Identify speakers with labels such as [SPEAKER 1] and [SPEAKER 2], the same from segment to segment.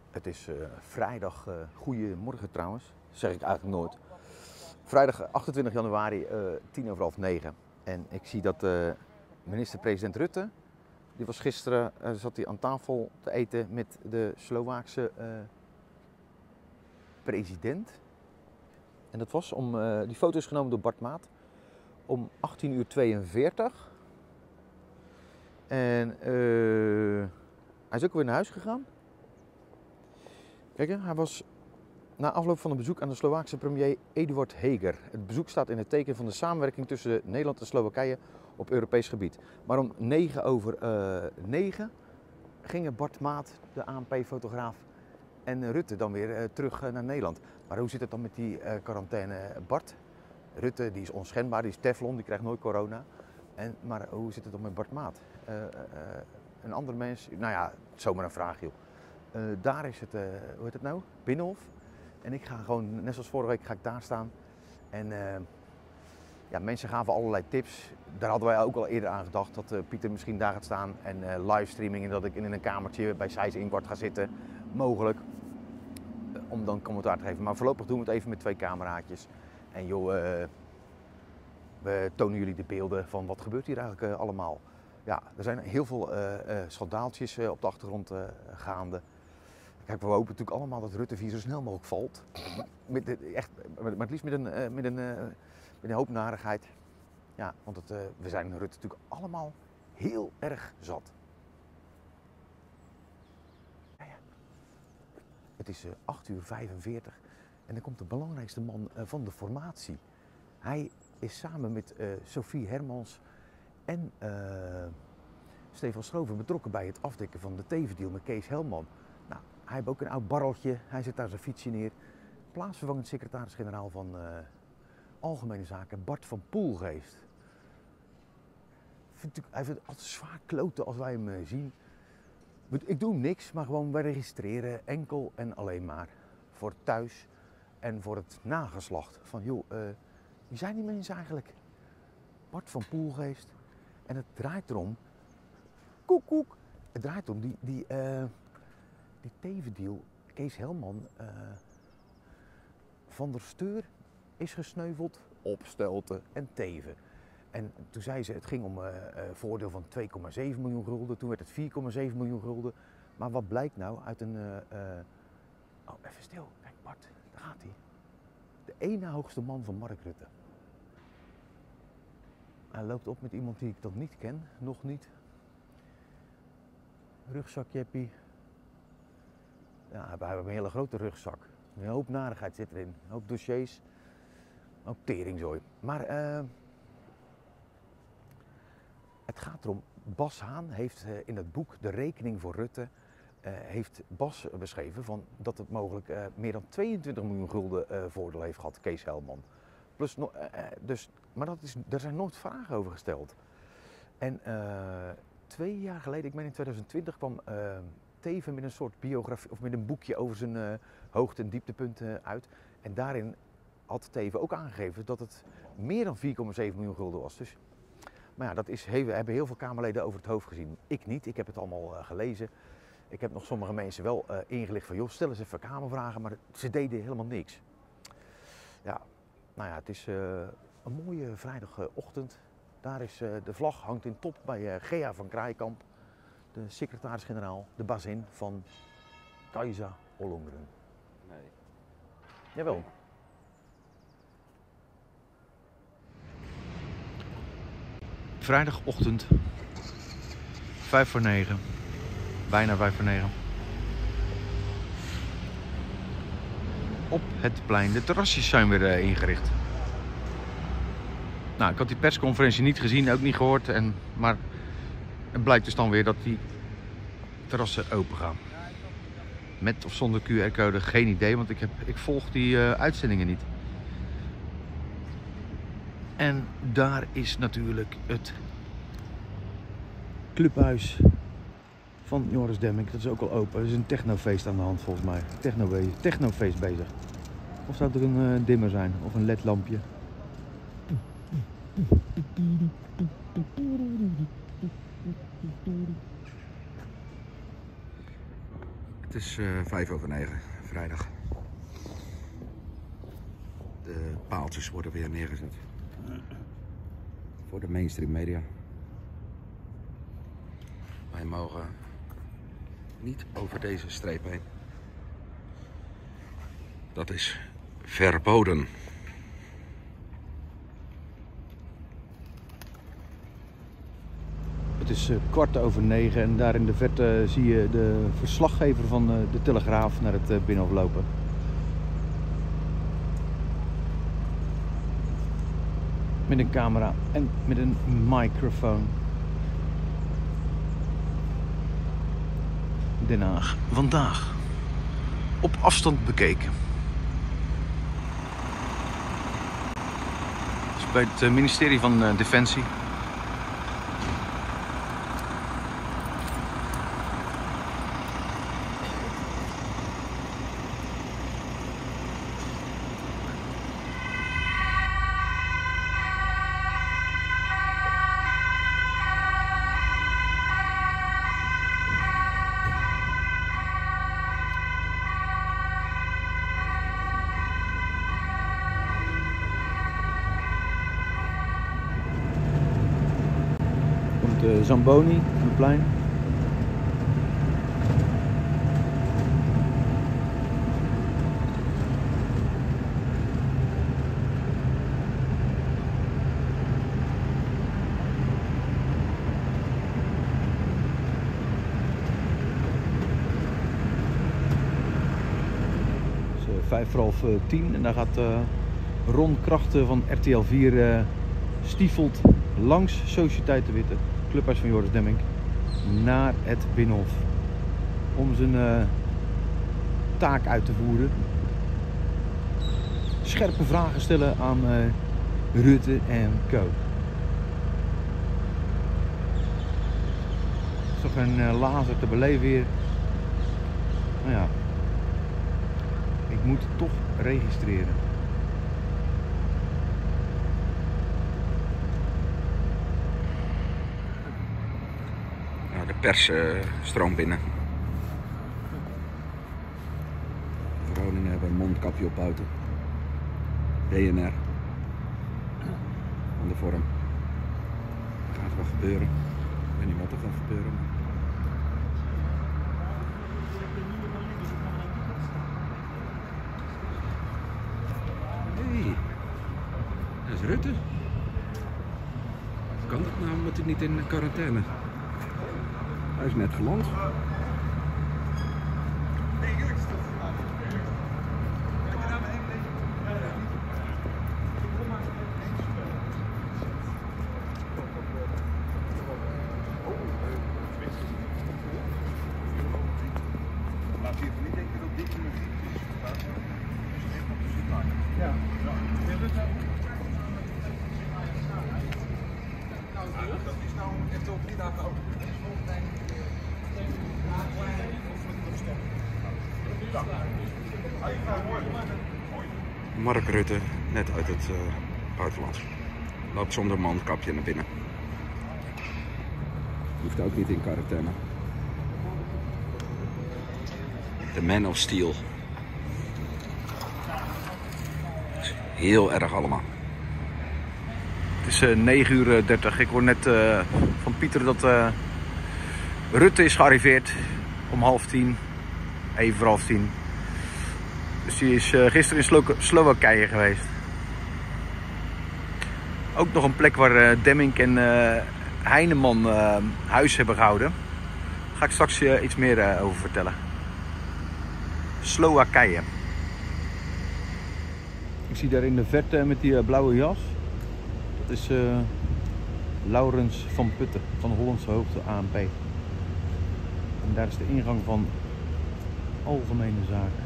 [SPEAKER 1] Het is vrijdag, goedemorgen trouwens, zeg ik eigenlijk nooit. Vrijdag 28 januari, 9:10. En ik zie dat minister-president Rutte, die was gisteren, zat hij aan tafel te eten met de Slovaakse president. En dat was die foto is genomen door Bart Maat om 18:42. En hij is ook weer naar huis gegaan. Kijk, hij was na afloop van een bezoek aan de Slovaakse premier Eduard Heger. Het bezoek staat in het teken van de samenwerking tussen Nederland en Slowakije op Europees gebied. Maar om 9:09 gingen Bart Maat, de ANP-fotograaf, en Rutte dan weer terug naar Nederland. Maar hoe zit het dan met die quarantaine? Bart, Rutte, die is onschendbaar, die is Teflon, die krijgt nooit corona. Maar hoe zit het dan met Bart Maat? Een ander mens, nou ja, zomaar een vraag joh. Daar is het, hoe heet het nou? Binnenhof. En ik ga gewoon, net zoals vorige week, ga ik daar staan. En ja, mensen gaven allerlei tips. Daar hadden wij ook al eerder aan gedacht dat Pieter misschien daar gaat staan. En livestreaming en dat ik in een kamertje bij Sijs Inkwart ga zitten. Mogelijk. Om dan commentaar te geven. Maar voorlopig doen we het even met 2 cameraatjes. En joh, we tonen jullie de beelden van wat gebeurt hier eigenlijk allemaal. Ja, er zijn heel veel schandaaltjes op de achtergrond gaande. Kijk, we hopen natuurlijk allemaal dat Rutte 4 zo snel mogelijk valt. Maar het liefst met een hoop narigheid. Ja, want we zijn Rutte natuurlijk allemaal heel erg zat. Ja. Het is 8:45 en dan komt de belangrijkste man van de formatie. Hij is samen met Sophie Hermans en Stefan Schroeven betrokken bij het afdekken van de tevendeal met Kees Helman. Nou, hij heeft ook een oud barreltje, hij zet daar zijn fietsje neer. Plaatsvervangend secretaris-generaal van Algemene Zaken, Bart van Poelgeest. Hij vindt het altijd zwaar kloten als wij hem zien. Ik doe niks, maar gewoon wij registreren enkel en alleen maar voor thuis en voor het nageslacht. Van joh, wie zijn die mensen eigenlijk? Bart van Poelgeest. En het draait erom, koek. Het draait om die tevendeal. Kees Helman, Van der Steur is gesneuveld, Opstelten en Teven. En toen zei ze, het ging om voordeel van 2,7 miljoen gulden. Toen werd het 4,7 miljoen gulden. Maar wat blijkt nou uit een... Oh, even stil. Kijk Bart, daar gaat hij. De ene hoogste man van Mark Rutte. Hij loopt op met iemand die ik dan niet ken, nog niet. Rugzakjeppie. Ja, we hebben een hele grote rugzak. Een hoop narigheid zit erin, een hoop dossiers, ook teringzooi. Maar het gaat erom, Bas Haan heeft in het boek De Rekening voor Rutte, heeft Bas beschreven van dat het mogelijk meer dan 22 miljoen gulden voordeel heeft gehad, Kees Helman. Plus, maar daar zijn nooit vragen over gesteld. En 2 jaar geleden, ik meen in 2020, kwam Teven met een soort biografie of met een boekje over zijn hoogte- en dieptepunten uit. En daarin had Teven ook aangegeven dat het meer dan 4,7 miljoen gulden was. Dus, maar ja, hebben heel veel Kamerleden over het hoofd gezien. Ik niet, ik heb het allemaal gelezen. Ik heb nog sommige mensen wel ingelicht van, joh, stel eens even Kamervragen, maar ze deden helemaal niks. Ja, nou ja, het is een mooie vrijdagochtend. Daar is de vlag, hangt in top bij Gea van Kraaikamp, de secretaris-generaal, de bazin van Kajsa Ollongren.
[SPEAKER 2] Nee.
[SPEAKER 1] Jawel. Vrijdagochtend, 9:05, bijna 9:05. Op het plein, de terrasjes zijn weer ingericht. Nou, ik had die persconferentie niet gezien, ook niet gehoord. Maar het blijkt dus dan weer dat die terrassen open gaan. Met of zonder QR-code, geen idee, want ik volg die uitzendingen niet. En daar is natuurlijk het clubhuis van Joris Demmink. Dat is ook al open. Er is een technofeest aan de hand volgens mij. Technofeest bezig. Of zou er een dimmer zijn of een ledlampje?
[SPEAKER 2] Het is 9:05, vrijdag. De paaltjes worden weer neergezet. Voor de mainstream media. Wij mogen niet over deze streep heen. Dat is verboden.
[SPEAKER 1] Het is 9:15 en daar in de verte zie je de verslaggever van de Telegraaf naar het Binnenhof lopen. Met een camera en met een microfoon. Den Haag vandaag. Op afstand bekeken. Het is bij het ministerie van Defensie. Zamboni, het plein. Het is 9:55 en daar gaat Ron Krachten van RTL 4 stiefelt langs Sociëteit de Witte, clubhuis van Joris Demmink, naar het Binnenhof om zijn taak uit te voeren. Scherpe vragen stellen aan Rutte en co. Het is toch een lazer te beleven hier. Nou ja, ik moet het toch registreren.
[SPEAKER 2] De pers stroomt binnen. Groningen hebben een mondkapje op buiten. BNR. Van de vorm. Er gaat wat gebeuren. Ik weet niet wat er gaat gebeuren. Hé, dat is Rutte. Hoe kan dat nou? Moet hij niet in quarantaine? Hij is net geland.
[SPEAKER 3] Ja.
[SPEAKER 4] Dat is nou echt al 3 dagen oud.
[SPEAKER 2] Mark Rutte, net uit het buitenland. Loopt zonder mondkapje naar binnen. Hoeft ook niet in quarantaine. The Man of Steel. Heel erg allemaal.
[SPEAKER 1] Het is 9:30. Ik hoor net van Pieter dat Rutte is gearriveerd om 9:30. Even voor 9:30. Dus die is gisteren in Slowakije geweest. Ook nog een plek waar Demmink en Heineman huis hebben gehouden. Daar ga ik straks iets meer over vertellen. Slowakije. Ik zie daar in de verte met die blauwe jas. Dat is Laurens van Putten van Hollandse Hoogte ANP. En daar is de ingang van Algemene Zaken.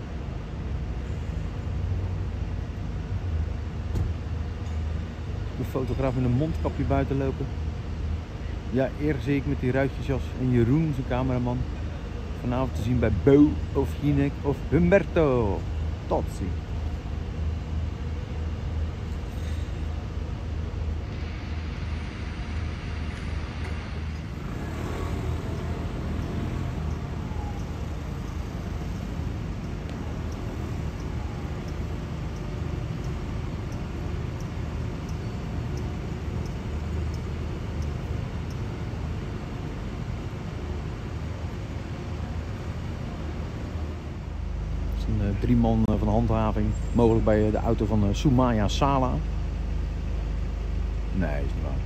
[SPEAKER 1] De fotograaf met een mondkapje buiten lopen. Ja, eerder zie ik met die ruitjesjas en Jeroen, zijn cameraman. Vanavond te zien bij Bo of Jinek of Humberto. Tot ziens. is een 3 man van handhaving. Mogelijk bij de auto van Soumaya Sala. Nee, is niet waar.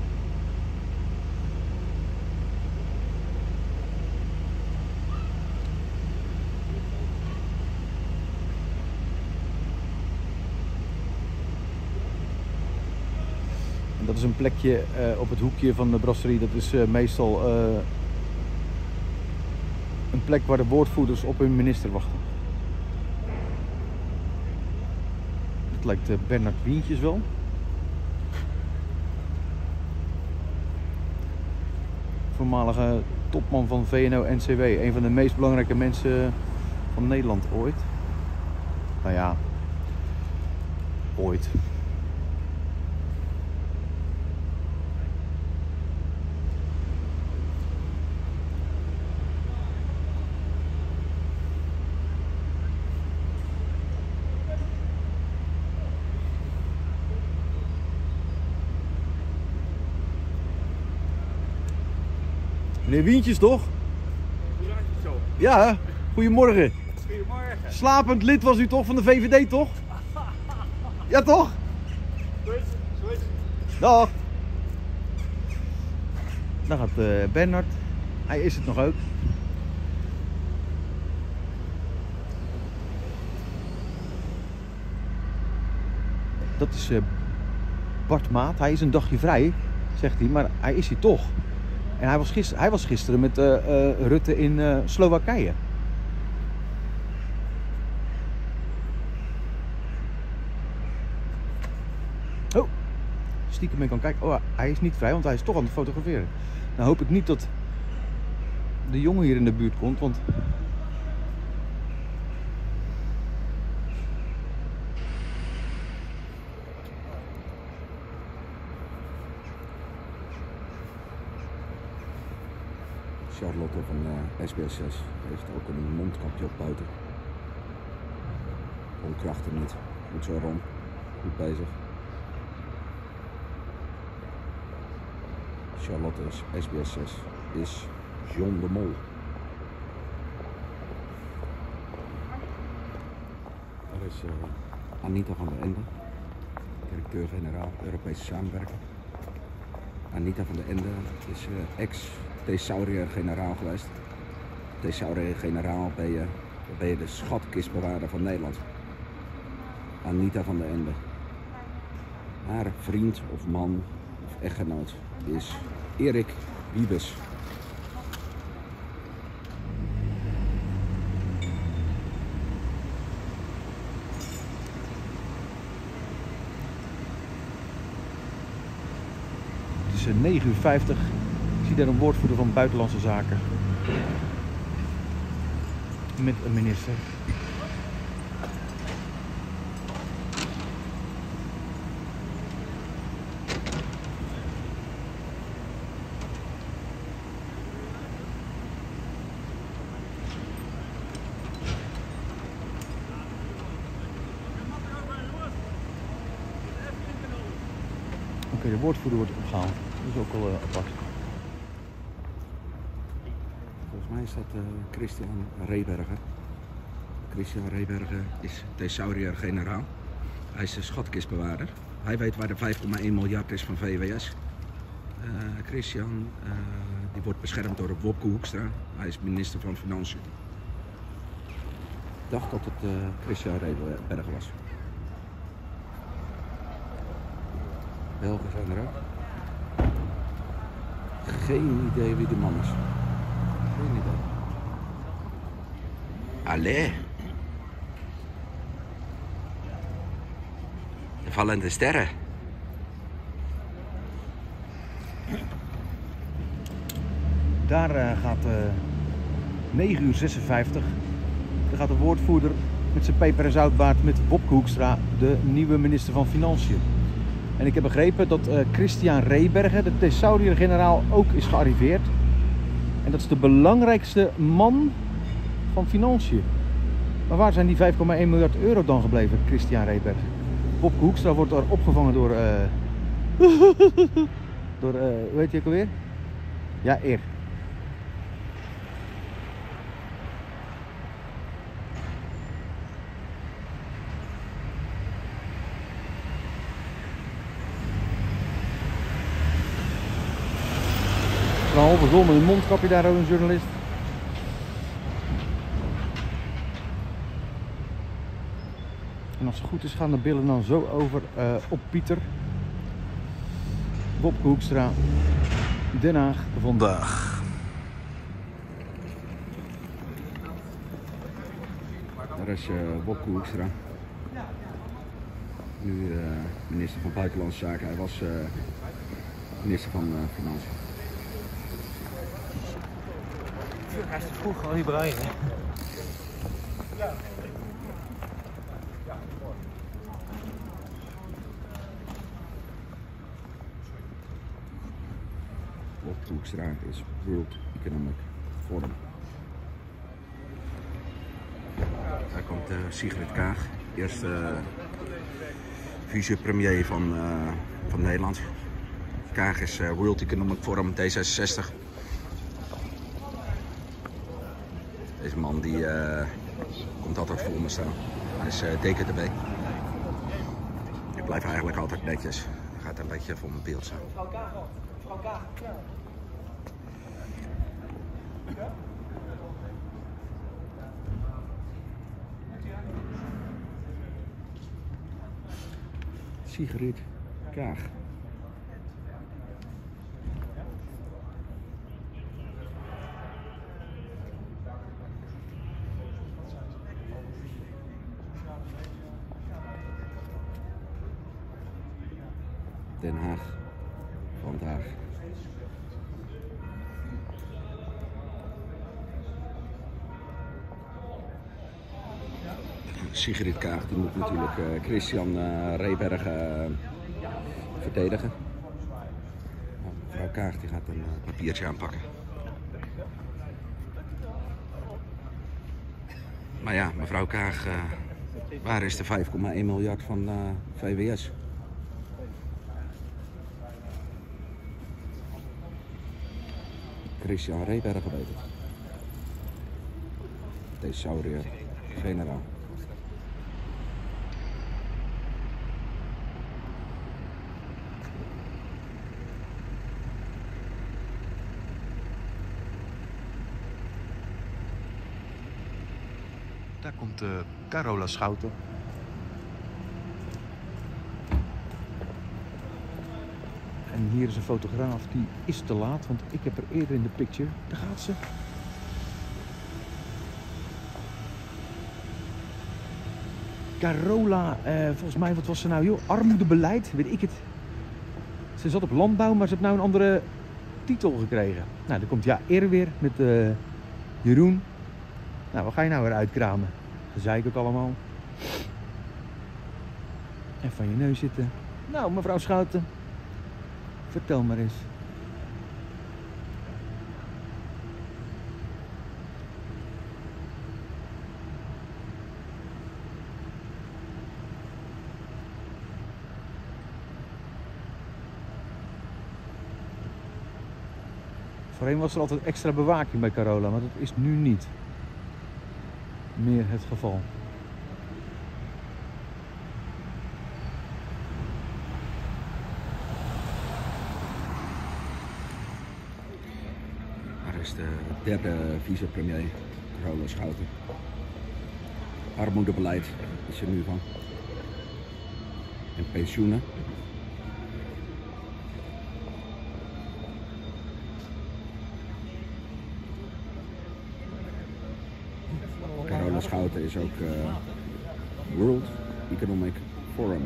[SPEAKER 1] En dat is een plekje op het hoekje van de brasserie. Dat is meestal een plek waar de woordvoerders op hun minister wachten. Het lijkt Bernard Wientjes wel. Voormalige topman van VNO-NCW. Een van de meest belangrijke mensen van Nederland ooit. Nou ja, ooit. Meneer Wientjes, toch? Ja, goedemorgen.
[SPEAKER 3] Goedemorgen.
[SPEAKER 1] Slapend lid was u toch van de VVD, toch? Ja, toch?
[SPEAKER 3] Zo is het.
[SPEAKER 1] Dag. Daar gaat Bernard. Hij is het nog ook. Dat is Bart Maat. Hij is een dagje vrij, zegt hij, maar hij is hier toch. En hij was gisteren met Rutte in Slowakije. Oh, stiekem mee kan kijken. Oh, hij is niet vrij, want hij is toch aan het fotograferen. Nou hoop ik niet dat de jongen hier in de buurt komt, want...
[SPEAKER 2] Charlotte van SBS6 heeft ook een mondkapje op buiten. Onkrachten niet. Goed zo rond. Goed bezig. Charlotte is SBS6 is John de Mol. Daar is Anita van der Ende, directeur-generaal Europese samenwerking. Anita van der Ende is ex-thesaurier-generaal geweest. Thesaurier-generaal ben je de schatkistbewaarder van Nederland. Anita van der Ende. Haar vriend of man of echtgenoot is Erik Wiebes.
[SPEAKER 1] Het is 9:50. Ik zie daar een woordvoerder van Buitenlandse Zaken. Met een minister. Oké, de woordvoerder wordt opgehaald. Dat is ook al apart.
[SPEAKER 2] Volgens mij is dat Christian Reberger. Christian Reberger is thesaurier-generaal. Hij is de schatkistbewaarder. Hij weet waar de 5,1 miljard is van VWS. Christian die wordt beschermd door Wopke Hoekstra. Hij is minister van Financiën. Ik dacht dat het Christian Reberger was. Belgen zijn er ook. Geen idee wie de man is. Geen idee.
[SPEAKER 5] Allee. De vallende sterren.
[SPEAKER 1] Daar gaat 9:56. Daar gaat de woordvoerder met zijn peper en zoutbaard met Wopke Hoekstra, de nieuwe minister van Financiën. En ik heb begrepen dat Christian Reberger, de thesaurier-generaal, ook is gearriveerd. En dat is de belangrijkste man van Financiën. Maar waar zijn die 5,1 miljard euro dan gebleven, Christian Reberger? Wopke Hoekstra wordt daar opgevangen door... hoe heet hij ook alweer? Ja, Eer. halve zon met een mondkapje daar, een journalist. En als het goed is gaan de billen dan zo over op Pieter. Wopke Hoekstra, Den Haag vandaag.
[SPEAKER 2] Daar is Wopke Hoekstra. Nu minister van Buitenlandse Zaken. Hij was minister van Financiën.
[SPEAKER 3] Hij is te vroeg, gewoon niet bereiken.
[SPEAKER 2] Wopke Hoekstra is World Economic Forum. Daar komt Sigrid Kaag, eerste vicepremier van Nederland. Kaag is World Economic Forum D66. Deze man die komt altijd voor me staan. Hij is DKDB. Ik blijf eigenlijk altijd netjes. Hij gaat een beetje voor mijn beeld staan.
[SPEAKER 3] Mevrouw Kaag.
[SPEAKER 2] Sigrid Kaag. Den Haag vandaag. Sigrid Kaag die moet natuurlijk Christian Rebergen verdedigen. Mevrouw Kaag die gaat een papiertje aanpakken. Maar ja, mevrouw Kaag, waar is de 5,1 miljard van VWS? Christian Rebergen weet het. Thesaurier, generaal.
[SPEAKER 1] Daar komt Carola Schouten. En hier is een fotograaf, die is te laat, want ik heb er eerder in de picture. Daar gaat ze. Carola, volgens mij, wat was ze nou? Joh, armoedebeleid, weet ik het. Ze zat op landbouw, maar ze heeft nou een andere titel gekregen. Nou, dan komt ja eerder weer met Jeroen. Nou, wat ga je nou weer uitkramen? Gezeik ook allemaal. En van je neus zitten. Nou, mevrouw Schouten. Vertel maar eens. Voorheen was er altijd extra bewaking bij Carola, maar dat is nu niet meer het geval.
[SPEAKER 2] Daar is de derde vicepremier, Carola Schouten. Armoedebeleid is er nu van. En pensioenen. Carola Schouten is ook World Economic Forum.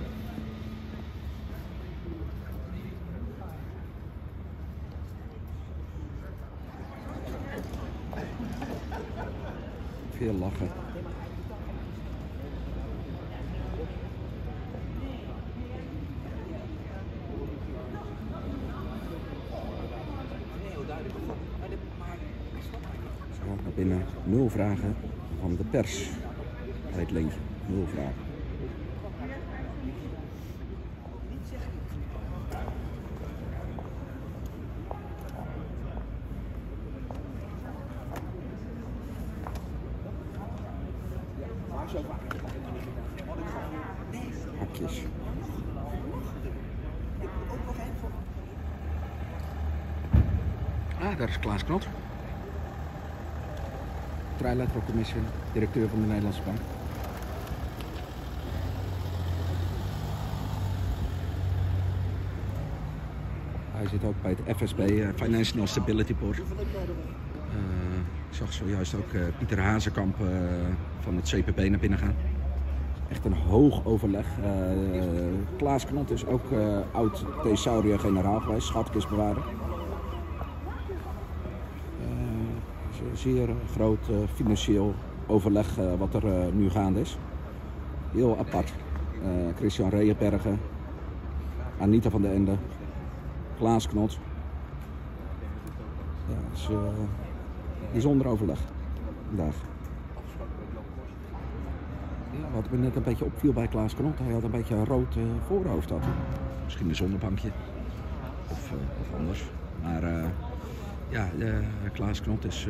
[SPEAKER 2] Veel lachen. Zo, naar binnen 0 vragen van de pers. Bij het Leentje, 0 vragen. Hakjes. Ah, daar is Klaas Knot. Trilateral Commission, directeur van de Nederlandse Bank. Hij zit ook bij het FSB, Financial Stability Board. Ik zag zojuist ook Pieter Hazekamp van het CPB naar binnen gaan. Echt een hoog overleg. Klaas Knot is ook oud thesaurier-generaal geweest, schatkistbewaarder. Zeer groot financieel overleg wat er nu gaande is. Heel apart. Christian Reebergen, Anita van der Ende, Klaas Knot. Ja, het is bijzonder overleg vandaag. Ja, wat me net een beetje opviel bij Klaas Knot, hij had een beetje een rood voorhoofd. Had hij. Misschien een zonnebankje of anders. Maar ja, Klaas Knot is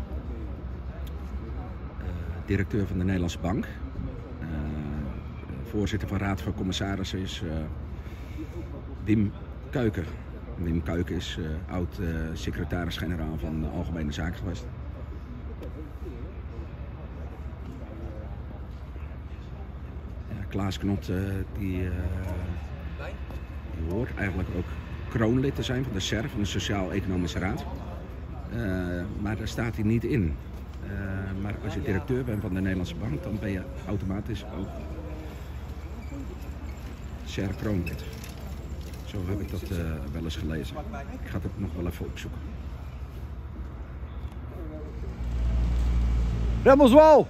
[SPEAKER 2] directeur van de Nederlandse Bank. Voorzitter van Raad van Commissarissen is Wim Kuiken. Wim Kuiken is oud secretaris-generaal van de Algemene Zaken geweest. Klaas Knot die hoort eigenlijk ook kroonlid te zijn van de SER, van de Sociaal-Economische Raad. Maar daar staat hij niet in. Maar als je directeur bent van de Nederlandse Bank, dan ben je automatisch ook SER kroonlid. Zo heb ik dat wel eens gelezen. Ik ga het nog wel even opzoeken.
[SPEAKER 1] Remmelswal!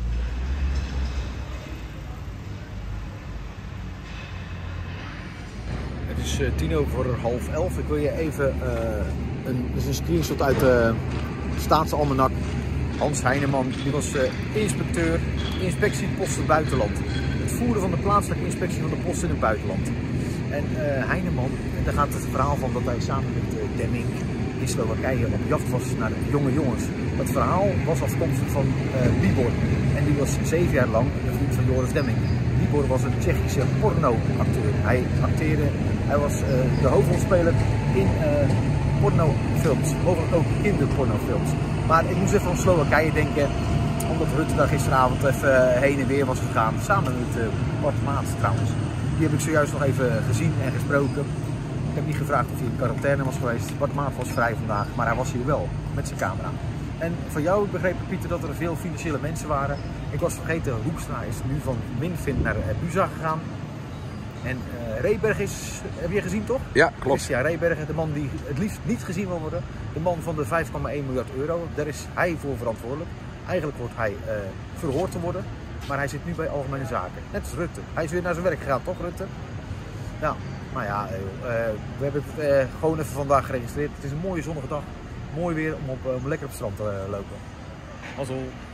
[SPEAKER 1] Het is 11:10. Ik wil je even een screenshot uit de Staatsalmanak. Hans Heineman, die was inspecteur, inspectie posten buitenland. Het voeren van de plaatselijke inspectie van de post in het buitenland. En Heineman, daar gaat het verhaal van dat hij samen met Demming in Slowakije op jacht was naar jonge jongens. Dat verhaal was afkomstig van Bibor. En die was 7 jaar lang de vriend van Joris Demming. Bibor was een Tsjechische porno-acteur. Hij was de hoofdrolspeler in pornofilms, mogelijk ook kinderpornofilms. Maar ik moest even aan Slowakije denken, omdat Rutte daar gisteravond even heen en weer was gegaan. Samen met Bart Maat trouwens. Die heb ik zojuist nog even gezien en gesproken. Ik heb niet gevraagd of hij in quarantaine was geweest. Bart Maat was vrij vandaag, maar hij was hier wel met zijn camera. En van jou begreep ik, Pieter, dat er veel financiële mensen waren. Ik was vergeten, Hoekstra is nu van Minfin naar Buza gegaan. En Reeberg is, heb je gezien toch?
[SPEAKER 2] Ja, klopt.
[SPEAKER 1] Ja, Reeberg, de man die het liefst niet gezien wil worden. De man van de 5,1 miljard euro. Daar is hij voor verantwoordelijk. Eigenlijk wordt hij verhoord te worden. Maar hij zit nu bij Algemene Zaken. Net als Rutte. Hij is weer naar zijn werk gegaan, toch Rutte? Nou, maar ja, we hebben het gewoon even vandaag geregistreerd. Het is een mooie zonnige dag. Mooi weer om lekker op het strand te lopen. Mazzel.